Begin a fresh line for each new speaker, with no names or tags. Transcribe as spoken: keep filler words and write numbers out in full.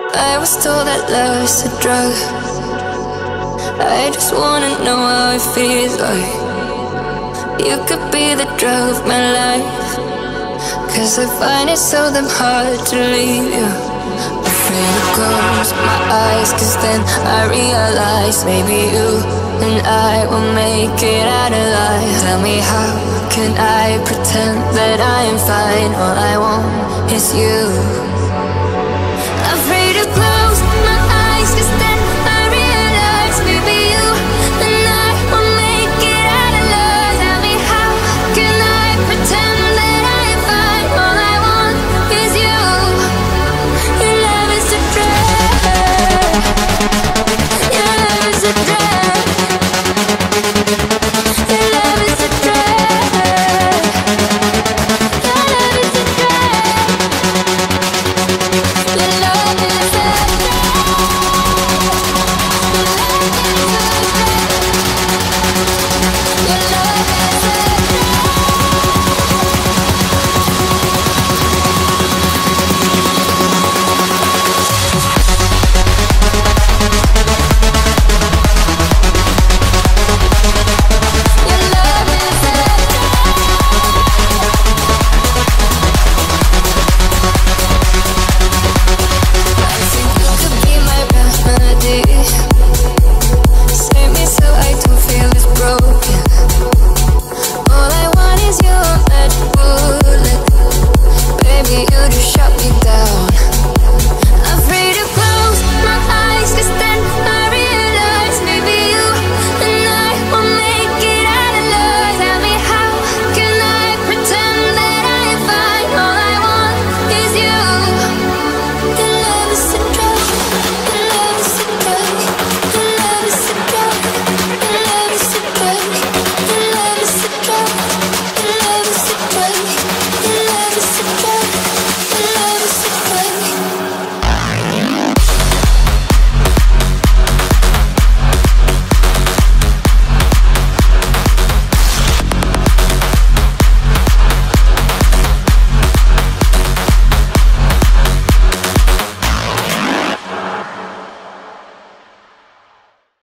I was told that love's a drug. I just wanna know how it feels like. You could be the drug of my life, 'cause I find it so damn hard to leave you. Afraid to close my eyes, 'cause then I realize maybe you and I will make it out alive. Tell me, how can I pretend that I am fine? All I want is you.